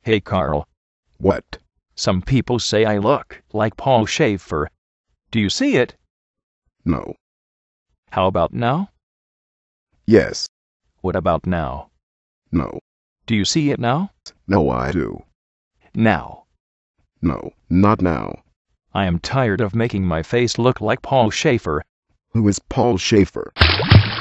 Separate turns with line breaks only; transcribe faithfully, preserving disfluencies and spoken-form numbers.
Hey Carl,
What?
some people say I look like Paul Schaefer. Do you see it?
No.
How about now?
Yes.
What about now?
No.
Do you see it now?
No, I do.
Now.
No, not now.
I am tired of making my face look like Paul Schaefer.
Who is Paul Schaefer?